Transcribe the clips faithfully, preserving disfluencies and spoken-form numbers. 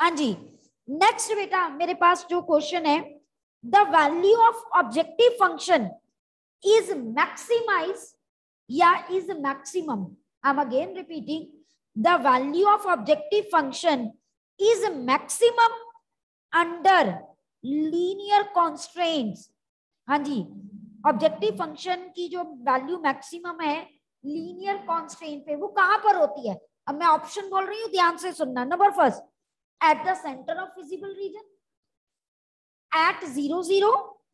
हाँ जी, नेक्स्ट बेटा मेरे पास जो क्वेश्चन है, the value of objective function is maximize या is maximum. I am again repeating, the value of objective function is maximum under linear constraints. हाँ जी, ऑब्जेक्टिव फंक्शन की जो वैल्यू मैक्सिमम है लीनियर कॉन्स्ट्रेंट पे, वो कहां पर होती है? अब मैं ऑप्शन बोल रही हूँ, ध्यान से सुनना। Number first, at the centre of visible region, at zero zero,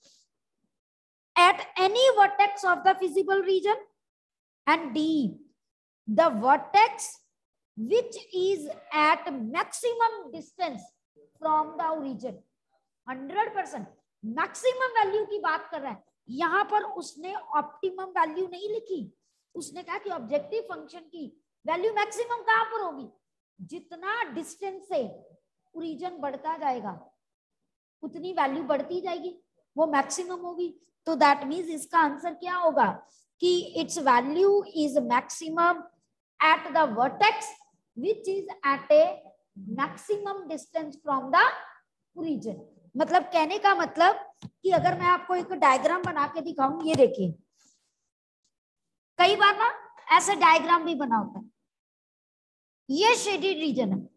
at any vertex of the visible region, and D the vertex which is at maximum distance from the origin। Hundred percent maximum value की बात कर रहा है यहां पर, उसने optimum value नहीं लिखी। उसने कहा कि ऑब्जेक्टिव फंक्शन की वैल्यू मैक्सिमम कहां पर होगी? जितना डिस्टेंस से ओरिजिन बढ़ता जाएगा उतनी वैल्यू बढ़ती जाएगी, वो मैक्सिमम होगी। तो दैट मींस इसका आंसर क्या होगा कि its value is maximum at the vertex which is at a maximum distance from the origin। मतलब कहने का मतलब कि अगर मैं आपको एक डायग्राम बना के दिखाऊं, ये देखिए, कई बार ना ऐसे डायग्राम भी बना होता है, ये शेडेड रीजन है,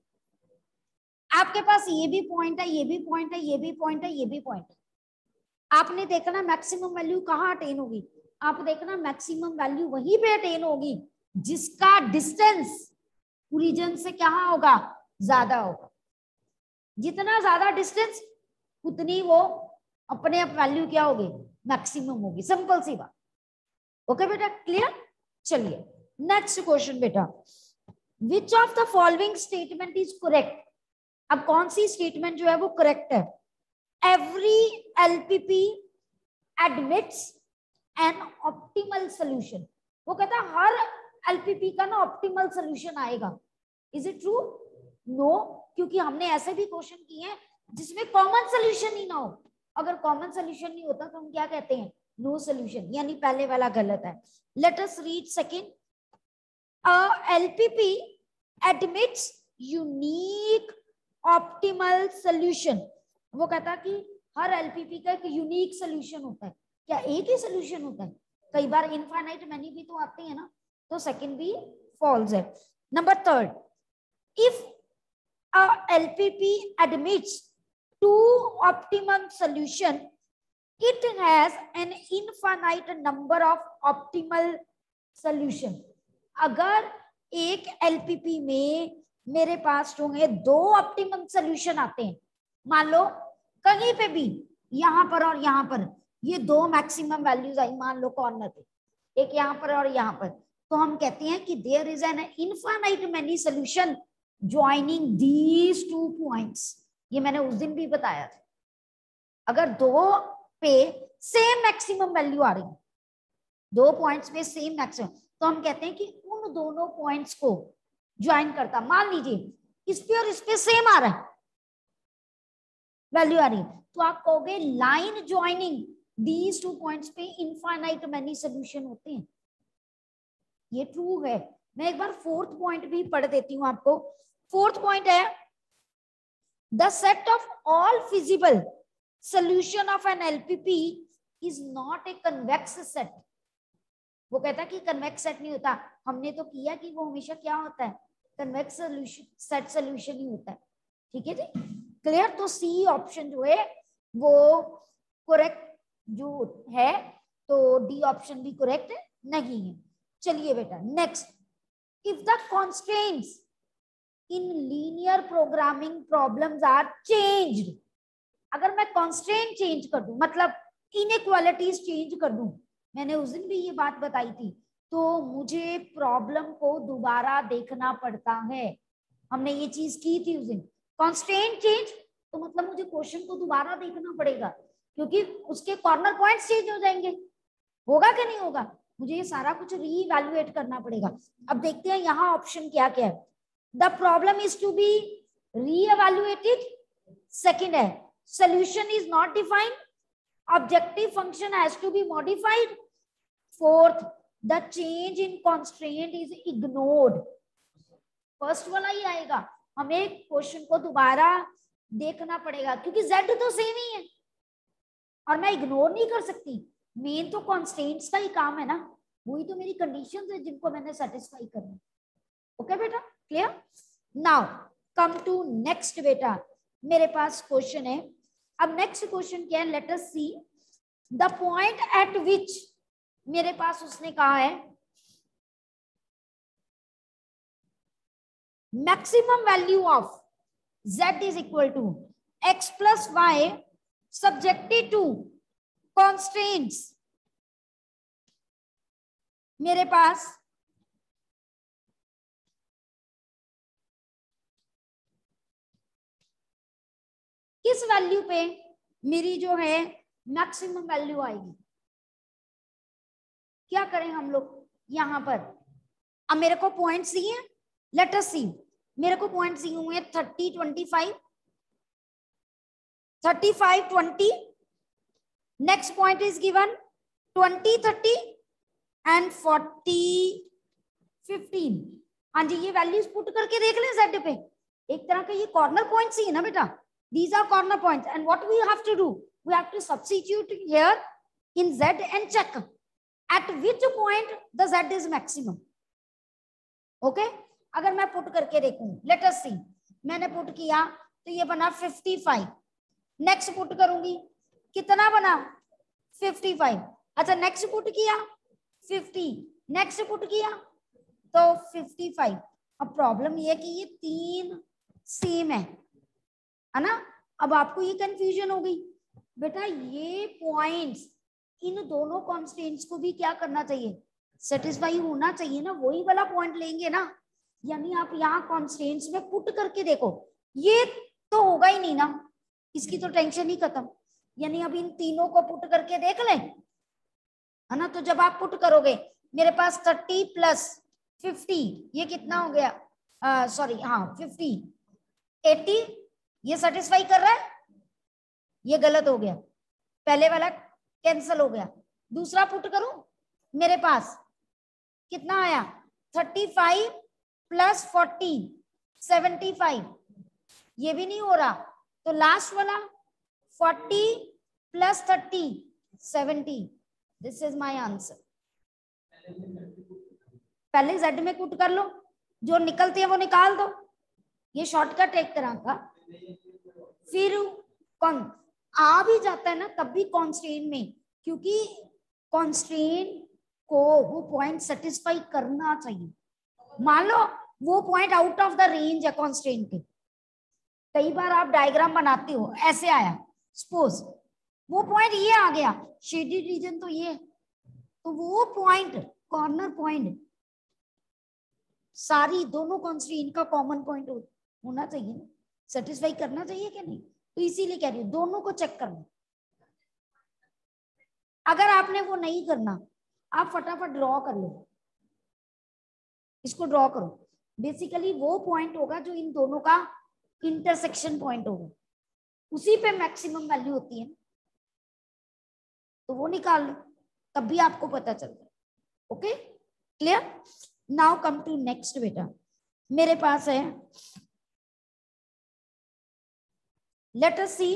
आपके पास ये भी पॉइंट है, ये भी पॉइंट है, ये भी पॉइंट है, ये भी पॉइंट है। आपने देखना मैक्सिमम वैल्यू कहाँ अटेन होगी? आप देखना मैक्सिमम वैल्यू वहीं पे अटेन होगी जिसका डिस्टेंस ओरिजिन से क्या होगा? ज्यादा होगा। जितना ज्यादा डिस्टेंस उतनी वो अपने आप वैल्यू क्या होगी? मैक्सिमम होगी। सिंपल सी बात। ओके बेटा, क्लियर? चलिए नेक्स्ट क्वेश्चन बेटा, which of the following statement is correct. अब कौन सी स्टेटमेंट जो है वो करेक्ट है? Every LPP admits an optimal solution. वो कहता है हर एलपीपी का ना ऑप्टिमल सोल्यूशन आएगा। Is it true? नो, क्योंकि हमने ऐसे भी क्वेश्चन किए हैं जिसमें कॉमन सोल्यूशन ही ना हो। अगर कॉमन सोल्यूशन नहीं होता तो हम क्या कहते हैं? नो सोल्यूशन, यानी पहले वाला गलत है। Let us read second, a LPP admits unique optimal solution. वो कहता कि हर एलपीपी का एक यूनिक सोल्यूशन होता है। क्या एक ही सोल्यूशन होता है? कई बार इनफाइनाइट मैनी भी तो आते हैं ना, तो सेकंड भी फॉल्स है। Number third, if a L P P admits two optimum solution, it has an infinite number of optimal solution। अगर एक L P P में मेरे पास जो है दो ऑप्टिमम सोल्यूशन आते हैं, मान लो कहीं पे भी, यहां पर और यहां पर, ये दो मैक्सिमम वैल्यूज आई, मान लो कॉर्नर पे, एक यहां पर और यहां पर, तो हम कहते हैं कि there is an infinite many solution joining these two points. ये मैंने उस दिन भी बताया था। अगर दो पे सेम मैक्सिमम वैल्यू आ रही है, दो पॉइंट्स पे सेम मैक्सिमम, तो हम कहते हैं कि उन दोनों पॉइंट्स को ज्वाइन करता। मान लीजिए इस पे और इस पे सेम आ रहा है, वैल्यू आ रही है, तो आप कहोगे line joining these two points पे इनफाइनाइट मेनी सोल्यूशन होते हैं। ये ट्रू है। मैं एक बार फोर्थ पॉइंट भी पढ़ देती हूं आपको। फोर्थ पॉइंट है, the set of all feasible solution of an LPP is not a convex set. वो कहता है कि कन्वेक्स सेट नहीं होता। हमने तो किया कि वो हमेशा क्या होता है? कन्वेक्स सोल्यूशन, सेट सोल्यूशन ही होता है। ठीक है जी, क्लियर? तो सी ऑप्शन जो है वो करेक्ट जो है, तो डी ऑप्शन भी करेक्ट नहीं है। चलिए बेटा next, if the constraints in linear programming problems are changed. अगर मैं कॉन्स्ट्रेंट चेंज कर दूं, मतलब इनइक्वालिटीज चेंज कर दूं, मैंने उस दिन भी ये बात बताई थी, तो मुझे प्रॉब्लम को दोबारा देखना पड़ता है। हमने ये चीज की थी उस दिन। कॉन्स्ट्रेंट चेंज तो मतलब मुझे क्वेश्चन को दोबारा देखना पड़ेगा, क्योंकि उसके कॉर्नर पॉइंट्स चेंज हो जाएंगे। होगा कि नहीं होगा? मुझे ये सारा कुछ रीइवैल्यूएट करना पड़ेगा। अब देखते हैं यहाँ ऑप्शन क्या क्या है। The problem is to be reevaluated. Second है, solution is not defined, objective function has to be modified. Fourth, the change in constraint is ignored. First वाला ही आएगा, हमें क्वेश्चन को दोबारा देखना पड़ेगा क्योंकि z तो सेम ही है और मैं इग्नोर नहीं कर सकती। मेन तो कॉन्स्टेंट्स का ही काम है ना, वही तो मेरी कंडीशंस है जिनको मैंने सेटिस्फाई करना। ओके बेटा, clear? Now come to next बेटा, मेरे पास क्वेश्चन है। अब नेक्स्ट क्वेश्चन क्या है, let us see the point at which, मेरे पास उसने कहा है maximum value of z is equal to x plus y subjected to constants. मेरे पास किस वैल्यू पे मेरी जो है मैक्सिमम वैल्यू आएगी? क्या करें हम लोग यहां पर? अब मेरे को पॉइंट्स दिए, लेट अस सी, मेरे को पॉइंट्स दिए हुए हैं thirty twenty five, thirty five twenty, next point is given twenty thirty and forty fifteen. हाँ जी, ये वैल्यूज पुट करके देख लें जेड पे, एक तरह का ये कॉर्नर पॉइंट्स ही है ना बेटा, these are corner points and what we have to do, we have to substitute here in z and check at which point the z is maximum. okay, अगर मैं पुट करके देखूं, let us see, मैंने put किया तो ये बना fifty five, next put करूंगी कितना बना फिफ्टी फाइव, अच्छा नेक्स्ट पुट किया फिफ्टी, नेक्स्ट पुट किया तो फिफ्टी फाइव। अब प्रॉब्लम ये है कि ये तीन सेम है है ना। अब आपको ये कंफ्यूजन हो गई बेटा, ये पॉइंट्स इन दोनों कॉन्स्टेंट्स को भी क्या करना चाहिए, सेटिस्फाई होना चाहिए ना, वही वाला पॉइंट लेंगे ना। यानी आप यहाँ कॉन्स्टेंट्स में पुट करके देखो, ये तो होगा ही नहीं ना, इसकी तो टेंशन ही खत्म। यानी अब इन तीनों को पुट करके देख लें, है ना। तो जब आप पुट करोगे, मेरे पास थर्टी प्लस फिफ्टी, ये कितना हो गया, सॉरी हाँ फिफ्टी, एटी, ये सेटिस्फाई कर रहा है, ये गलत हो गया, पहले वाला कैंसिल हो गया। दूसरा पुट करूं, मेरे पास कितना आया thirty five plus forty seventy five, ये भी नहीं हो रहा, तो लास्ट वाला forty plus thirty seventy, this is my answer. पहले जेड में पुट कर लो, जो निकलते हैं वो निकाल दो, ये शॉर्टकट एक तरह का। फिर कौन आ भी जाता है ना तब भी कॉन्स्टेंट में, क्योंकि कॉन्स्टेंट को वो पॉइंट सेटिस्फाई करना चाहिए। मान लो वो point out of the range है कॉन्स्टेंट के, कई बार आप डायग्राम बनाते हो ऐसे आया, सपोज वो पॉइंट ये आ गया, शेडेड रीजन तो ये, तो वो पॉइंट कॉर्नर पॉइंट सारी दोनों कॉन्स्टेंट का कॉमन पॉइंट होना चाहिए, सेटिस्फाई करना चाहिए कि नहीं। तो इसीलिए कह रही हूँ दोनों को चेक करना। अगर आपने वो नहीं करना, आप फटाफट ड्रॉ कर लो, इसको ड्रॉ करो। बेसिकली वो पॉइंट होगा जो इन दोनों का इंटरसेक्शन पॉइंट होगा, उसी पे मैक्सिमम वैल्यू होती है, तो वो निकाल लो, तब भी आपको पता चलता है। Okay, clear? Now come to next बेटा, मेरे पास है, let us see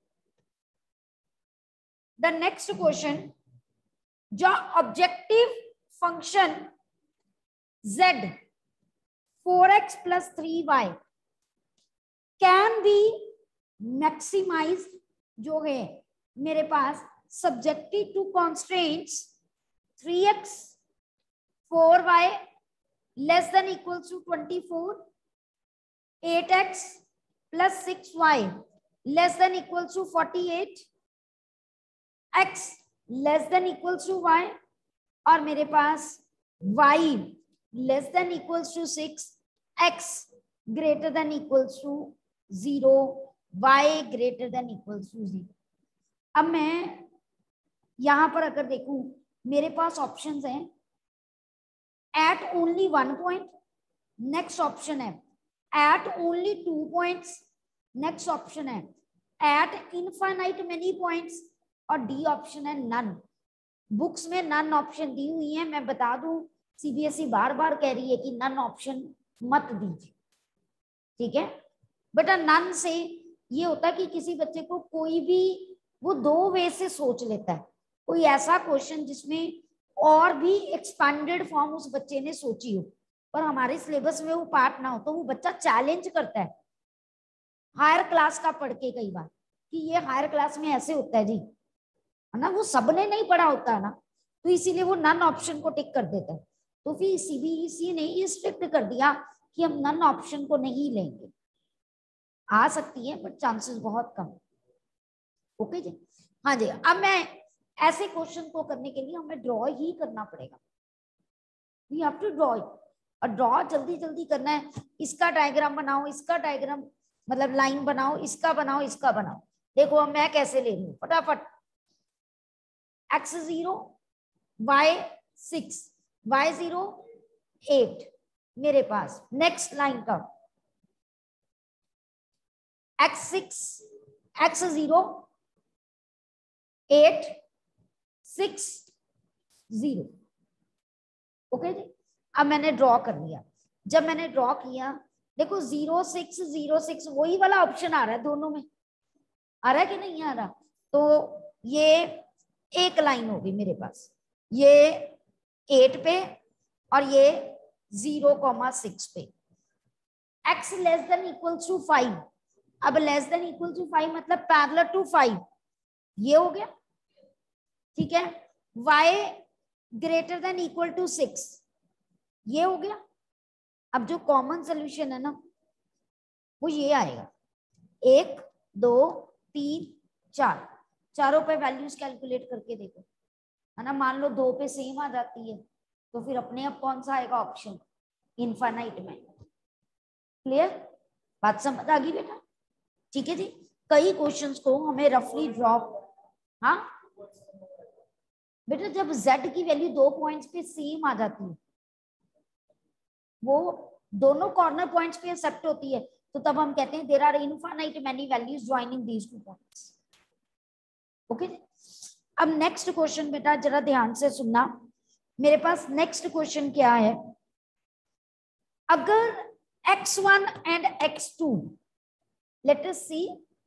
the next question। जो objective function z four x plus three y can be maximize, जो है मेरे पास subjective to constraints three x four y less than equal to twenty four, eight x plus six y less than equals to forty-eight, x less than equals to y, और मेरे पास y less than equals to six, x greater than equals to zero, y greater than equals to zero। अब मैं यहां पर अगर देखूं, मेरे पास ऑप्शंस हैं at only one point, next option है at only two points, next option है एट इनफाइनाइट मेनी पॉइंट्स, और डी ऑप्शन है नन। बुक्स में नन ऑप्शन दी हुई है, मैं बता दूं सीबीएसई बार बार कह रही है कि नन ऑप्शन मत दीजिए, ठीक है बेटा। नन से ये होता है कि किसी बच्चे को कोई भी वो दो वे से सोच लेता है, कोई ऐसा क्वेश्चन जिसमें और भी एक्सपेंडेड फॉर्म उस बच्चे ने सोची हो, पर हमारे सिलेबस में वो पार्ट ना हो, तो वो बच्चा चैलेंज करता है हायर क्लास का पढ़ के कई बार कि ये हायर क्लास में ऐसे होता है जी, है ना, वो सबने नहीं पढ़ा होता है ना, तो इसीलिए वो नन ऑप्शन को टिक कर देता है। तो फिर सीबीएसई ने ये स्ट्रिक्ट कर दिया कि हम नन ऑप्शन को नहीं लेंगे। आ सकती है बट चांसेस बहुत कम। ओके जी, हाँ जी। अब मैं ऐसे क्वेश्चन को करने के लिए हमें ड्रॉ ही करना पड़ेगा, वी हैव टू ड्रॉ। और ड्रॉ जल्दी जल्दी करना है, इसका डायग्राम बनाओ, इसका डायग्राम मतलब लाइन बनाओ, इसका बनाओ, इसका बनाओ। देखो अब मैं कैसे ले रही हूँ फटाफट। X zero, y six, y zero eight मेरे पास। नेक्स्ट लाइन का x six, x zero at six zero. Okay जी, अब मैंने ड्रॉ कर लिया। जब मैंने ड्रॉ किया देखो जीरो सिक्स जीरो सिक्स वही वाला ऑप्शन आ रहा है, दोनों में आ रहा है कि नहीं आ रहा। तो ये एक लाइन होगी मेरे पास, ये एट पे और ये जीरो कॉमा सिक्स पे। X less than equal to five, अब less than equal to five मतलब पैरेलल टू फाइव, ये हो गया ठीक है। y greater than equal to six, ये हो गया। अब जो कॉमन सोल्यूशन है ना वो ये आएगा, एक दो तीन चार, चारों पे वैल्यूज कैलकुलेट करके देखो, है ना। मान लो दो पे सेम आ जाती है तो फिर अपने आप कौन सा आएगा ऑप्शन, इनफाइनाइट में। क्लियर, बात समझ आ गई बेटा? ठीक है जी। कई क्वेश्चंस को हमें रफली ड्रॉ, हाँ बेटा जब z की वैल्यू दो पॉइंट्स पे सेम आ जाती है, वो दोनों कॉर्नर पॉइंट्स पे एक्सेप्ट होती है, तो तब हम कहते हैं there are infinite many values joining these two points. Okay, अब नेक्स्ट क्वेश्चन बेटा जरा ध्यान से सुनना। मेरे पास नेक्स्ट क्वेश्चन क्या है, अगर x one and x two, let us see,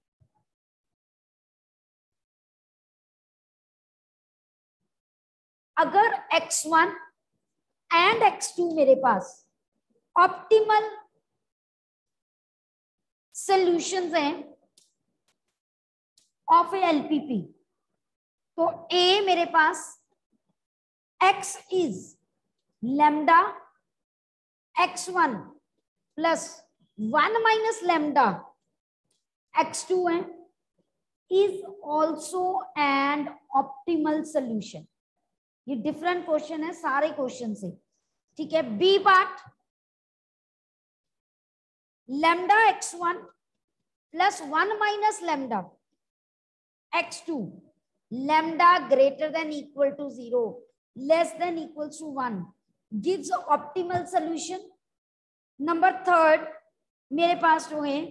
अगर x one and x two मेरे पास ऑप्टिमल सॉल्यूशंस हैं ऑफ ए एलपीपी, तो ए मेरे पास x is lambda x one plus one minus lambda x two है, is also and optimal solution. ये different question है सारे क्वेश्चन से, ठीक है। B part, lambda x one plus one minus lambda x two, lambda greater than equal to zero less than equal to one gives optimal solution. Number third मेरे पास जो है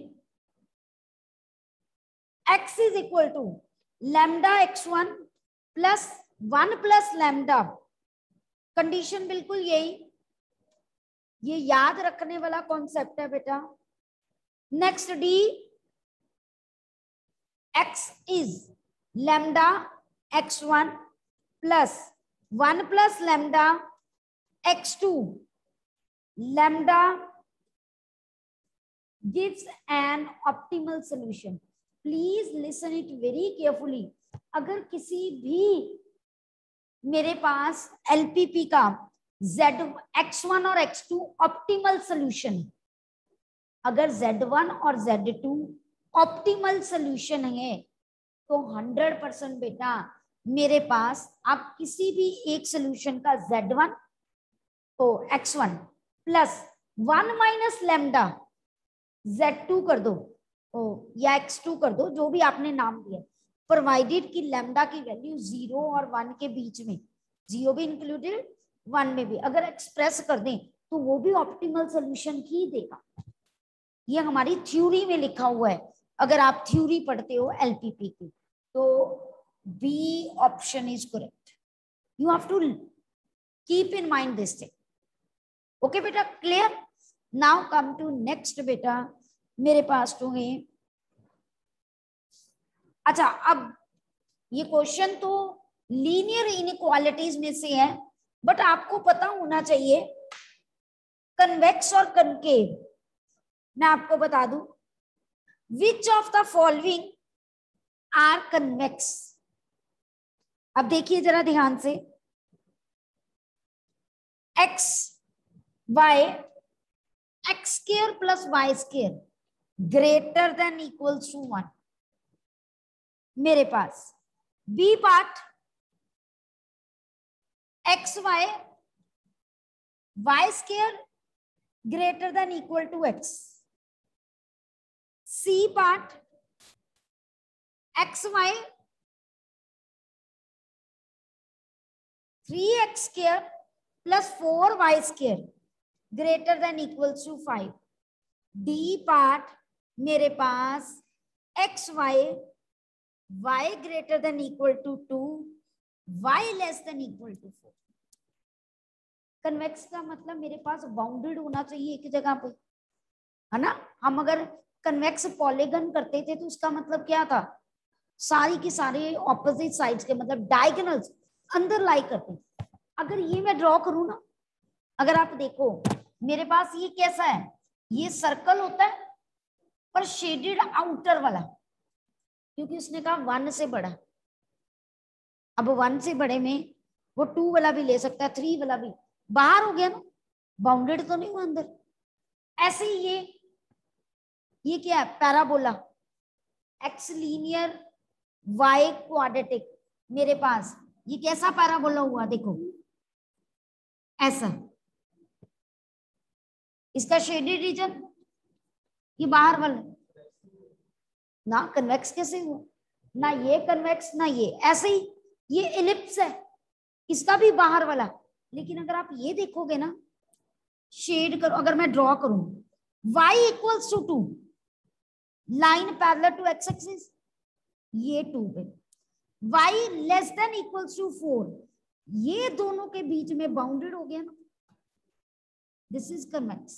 x is equal to lambda x one plus one plus lambda, condition बिल्कुल यही, ये याद रखने वाला कॉन्सेप्ट है बेटा। Next D, x is lambda x one plus one plus lambda x two, lambda gives an optimal solution. Please listen it very carefully. अगर किसी भी मेरे पास एलपीपी का z एक्स वन और एक्स टू ऑप्टिमल सोल्यूशन, अगर z one और z two optimal solution है तो हंड्रेड परसेंट बेटा मेरे पास आप किसी भी एक सोल्यूशन का z वन तो x one plus one minus lambda z two कर दो ओ, या एक्स टू कर दो, जो भी आपने नाम दिया, प्रोवाइडेड कि लैम्डा की वैल्यू जीरो और वन के बीच में, जीरो भी इंक्लूडेड वन में भी, अगर एक्सप्रेस कर दें तो वो भी ऑप्टिमल सोल्यूशन ही देगा। ये हमारी थ्योरी में लिखा हुआ है, अगर आप थ्योरी पढ़ते हो एलपीपी की तो B option is correct. You have to keep in mind this thing. Okay बेटा, clear? Now come to next बेटा, मेरे पास तो है। अच्छा, अब ये क्वेश्चन तो लीनियर इनइक्वालिटीज में से है, बट आपको पता होना चाहिए कन्वेक्स और कनकेव। मैं आपको बता दूं, which of the following are convex. अब देखिए जरा ध्यान से, x y, x square plus y square greater than equals to one. मेरे पास B part x y y square greater than equal to x. C part x y three x square plus four y square greater than equals to five. D part मेरे पास x y y greater than equal to two, y less than equal to four. Convex का मतलब मेरे पास bounded होना चाहिए एक जगह पे, है ना। हम अगर कन्वेक्स पॉलीगन करते थे तो उसका मतलब क्या था, सारी की सारी ऑपोजिट साइड्स के मतलब डायगोनल्स अंदर लाई करते। अगर ये मैं ड्रॉ करूं ना, अगर आप देखो मेरे पास ये कैसा है, ये सर्कल होता है पर शेडेड आउटर वाला, क्योंकि उसने कहा वन से बड़ा। अब वन से बड़े में वो टू वाला भी ले सकता है, थ्री वाला भी, बाहर हो गया ना, बाउंडेड तो नहीं हुआ अंदर। ऐसे ही ये ये क्या है, parabola, x linear y quadratic. मेरे पास ये कैसा पैराबोला हुआ, देखो ऐसा, इसका शेडेड रीजन ये बाहर वाला ना, कन्वेक्स कैसे हुआ ना, ये कन्वेक्स ना ये, ऐसे ही ये एलिप्स है, इसका भी बाहर वाला। लेकिन अगर आप ये देखोगे ना, शेड करो, अगर मैं ड्रॉ करूं y equals to two, line parallel to x axis, ये टू पे, y less than equals to four, ये दोनों के बीच में बाउंडेड हो गया ना, दिस इज कन्वेक्स।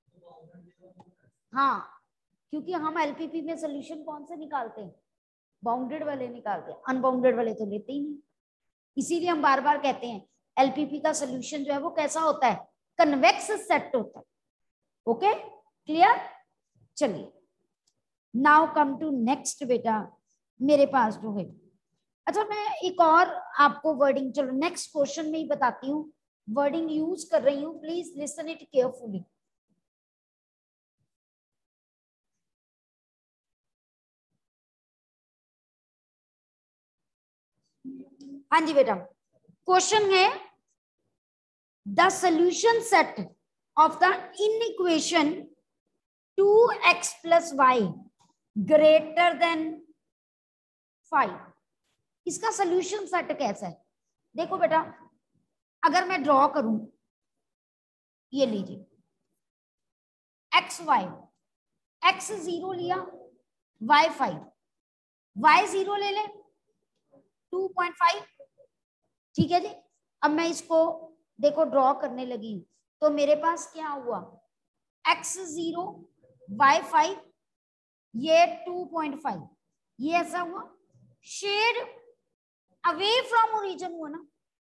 हाँ, क्योंकि हम एलपीपी में सोल्यूशन कौन से निकालते हैं, बाउंडेड वाले निकालते हैं, अनबाउंडेड वाले तो लेते ही नहीं। इसीलिए हम बार बार कहते हैं एलपीपी का सोल्यूशन जो है वो कैसा होता है, कन्वेक्स सेट होता है। Okay, clear. चलिए, नाउ कम टू नेक्स्ट बेटा, मेरे पास जो है, अच्छा मैं एक और आपको वर्डिंग, चलो नेक्स्ट क्वेश्चन में ही बताती हूँ, वर्डिंग यूज कर रही हूँ, प्लीज लिसन इट केयरफुली। हाँ जी बेटा, क्वेश्चन है the solution set of the inequation two x plus y greater than five. इसका सोल्यूशन सेट कैसा है, देखो बेटा, अगर मैं ड्रॉ करूं, ये लीजिए एक्स वाई, एक्स जीरो लिया, वाई फाइव, वाई जीरो ले ले टू पॉइंट फाइव, ठीक है जी। अब मैं इसको देखो ड्रॉ करने लगी, तो मेरे पास क्या हुआ, एक्स जीरो वाई फाइव, ये टू पॉइंट फाइव, ये ऐसा हुआ। शेड अवे फ्रॉम ओरिजिन हुआ ना,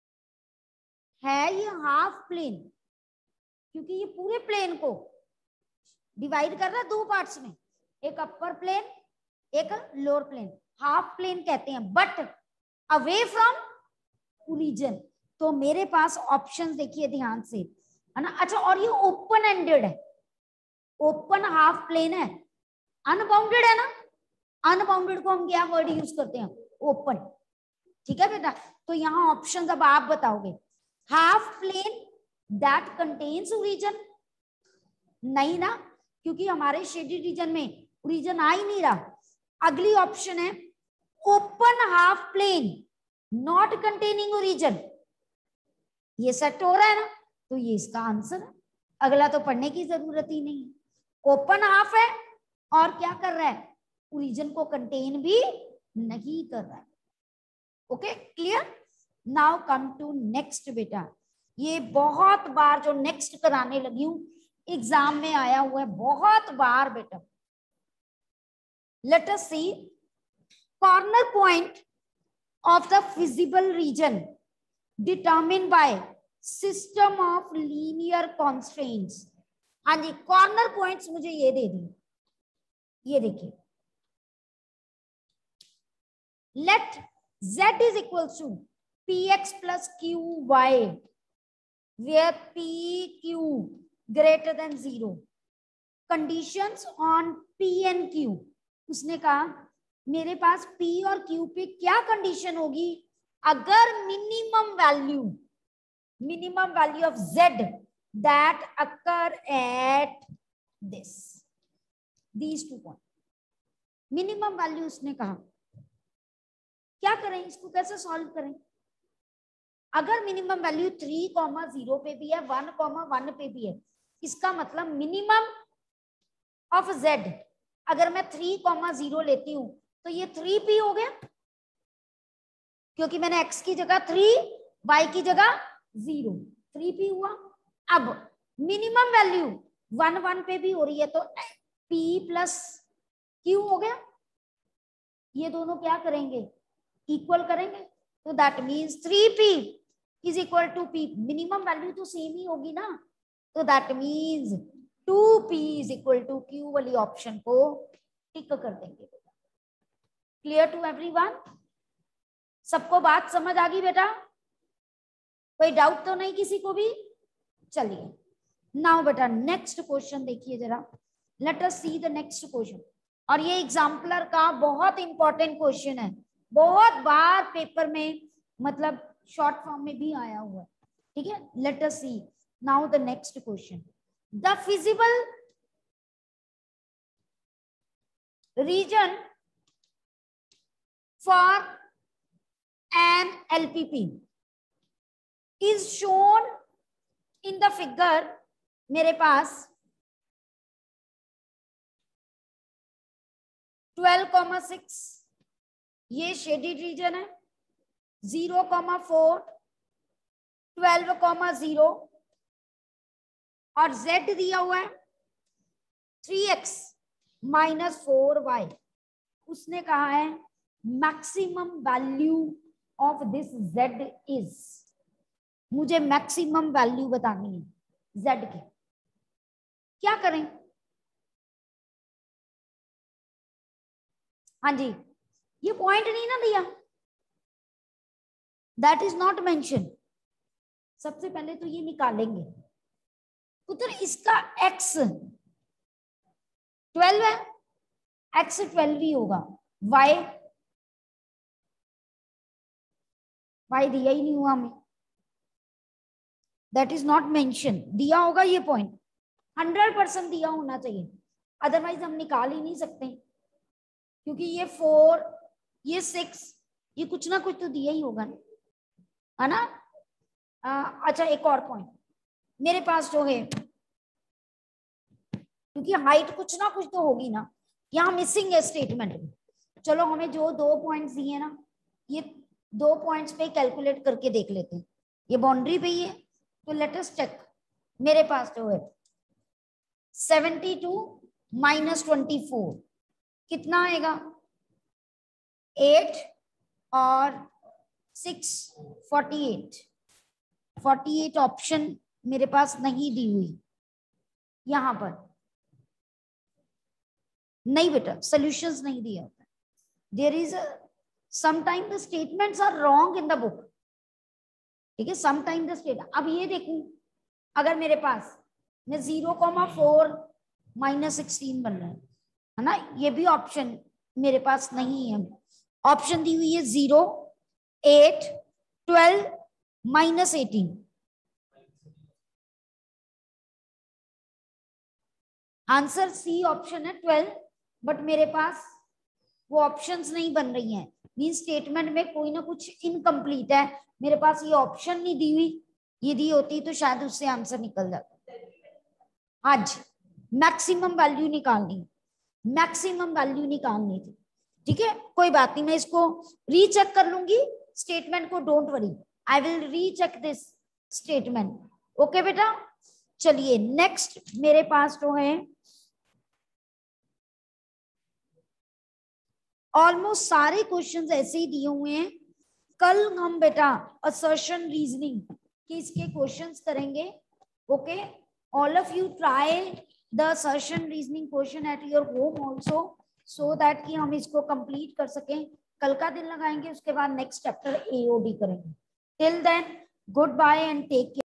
है ये हाफ प्लेन, क्योंकि ये पूरे प्लेन को डिवाइड कर रहा है दो पार्ट्स में, एक अपर प्लेन एक लोअर प्लेन, हाफ प्लेन कहते हैं, बट अवे फ्रॉम ओरिजिन। तो मेरे पास ऑप्शन देखिए ध्यान से, है ना। अच्छा, और ये ओपन एंडेड है, ओपन हाफ प्लेन है, अनबाउंडेड है ना, अनबाउंडेड को हम क्या वर्ड यूज करते हैं, ओपन, ठीक है बेटा। तो यहाँ ऑप्शन अब आप बताओगे, half plane that contains origin, नहीं ना, क्योंकि हमारे शेडेड रीजन में ओरिजिन आ ही नहीं रहा। अगली ऑप्शन है open half plane not containing origin, ये सेट हो रहा है ना, तो ये इसका आंसर है, अगला तो पढ़ने की जरूरत ही नहीं। ओपन हाफ है और क्या कर रहा है, ओरिजिन को कंटेन भी नहीं कर रहा है। Okay, clear. Now come to next बेटा, ये बहुत बार जो नेक्स्ट कराने लगी हूं, एग्जाम में आया हुआ है बहुत बार बेटा, Let us see corner point of the visible region determined by system of linear constraints. हाँ जी, कॉर्नर पॉइंट्स मुझे ये दे दी, ये देखिए, let z is equal to px plus qy where p q greater than zero. Conditions on p and q. उसने कहा मेरे पास p और q पे क्या कंडीशन होगी अगर minimum value minimum value of z that occur at this these two points. Minimum value उसने कहा, क्या करें इसको, कैसे सॉल्व करें? अगर minimum value three comma zero पे भी है, वन कॉमा वन पे भी है, इसका मतलब मिनिमम ऑफ z अगर मैं थ्री कॉमा जीरो लेती हूं तो ये थ्री पी हो गया, क्योंकि मैंने x की जगह थ्री, y की जगह जीरो, थ्री पी हुआ। अब मिनिमम वैल्यू वन वन पे भी हो रही है तो p प्लस क्यू हो गया, ये दोनों क्या करेंगे, इक्वल करेंगे, तो that means three P is equal to p, minimum value तो सेम ही होगी ना, तो that means two P is equal to Q वाली ऑप्शन को टिक कर देंगे। Clear to everyone? सबको बात समझ आ गई बेटा? कोई डाउट तो नहीं किसी को भी? चलिए नाउ बेटा नेक्स्ट क्वेश्चन देखिए जरा, let us see the next question. और ये एग्जाम्पलर का बहुत इंपॉर्टेंट क्वेश्चन है, बहुत बार पेपर में मतलब शॉर्ट फॉर्म में भी आया हुआ है, ठीक है। Let us see now the next question. The feasible region for an L P P is shown in the figure। मेरे पास ट्वेल्व कॉमा सिक्स ये शेडेड रीजन है, zero comma four, twelve comma zero, और z दिया हुआ है three x minus four y. उसने कहा है maximum value of this z is, मुझे मैक्सिमम वैल्यू बतानी है z की, क्या करें? हाँ जी, ये पॉइंट नहीं ना दिया, दैट इज नॉट मेंशन। सबसे पहले तो ये निकालेंगे, पुत्र इसका x ट्वेल्व है, x ट्वेल्व ही होगा, y y दिया ही नहीं हुआ हमें, दैट इज नॉट मेंशन। दिया होगा ये पॉइंट, हंड्रेड परसेंट दिया होना चाहिए, अदरवाइज हम निकाल ही नहीं सकते, क्योंकि ये फोर, ये सिक्स, ये कुछ ना कुछ तो दिया ही होगा ना, है ना। आ, अच्छा एक और पॉइंट मेरे पास जो है, क्योंकि हाइट कुछ ना कुछ तो होगी ना, यहाँ मिसिंग है स्टेटमेंट में। चलो हमें जो दो पॉइंट्स दिए ना, ये दो पॉइंट्स पे कैलकुलेट करके देख लेते हैं। ये बाउंड्री पे ही है तो लेट अस चेक। मेरे पास जो है seventy two minus twenty four कितना आएगा, एट और six forty eight. Forty eight option मेरे पास नहीं दी हुई यहाँ पर, नहीं बेटा सॉल्यूशंस नहीं दिया होता। There is sometime the statements are wrong in the book, ठीक है, समटाइम द स्टेट। अब ये देखूं, अगर मेरे पास में zero comma four minus sixteen बन रहा है, है ना, ये भी ऑप्शन मेरे पास नहीं है। ऑप्शन दी हुई है zero, eight, twelve, minus eighteen. Answer C option है ट्वेल्व, बट मेरे पास वो ऑप्शंस नहीं बन रही हैं, मीन स्टेटमेंट में कोई ना कुछ इनकम्प्लीट है। मेरे पास ये ऑप्शन नहीं दी हुई, ये दी होती तो शायद उससे आंसर निकल जाता। आज मैक्सिमम वैल्यू निकालनी, मैक्सिमम वैल्यू निकालनी थी, ठीक है, कोई बात नहीं, मैं इसको रीचेक कर लूंगी स्टेटमेंट को, don't worry, I will recheck this statement. Okay बेटा, चलिए नेक्स्ट मेरे पास जो है ऑलमोस्ट सारे क्वेश्चंस ऐसे ही दिए हुए हैं। कल हम बेटा असर्शन रीजनिंग के इसके क्वेश्चंस करेंगे। Okay, all of you try the assertion reasoning question at your home also, so that कि हम इसको कंप्लीट कर सकें। कल का दिन लगाएंगे, उसके बाद नेक्स्ट चैप्टर एओडी करेंगे। Till then goodbye and take care.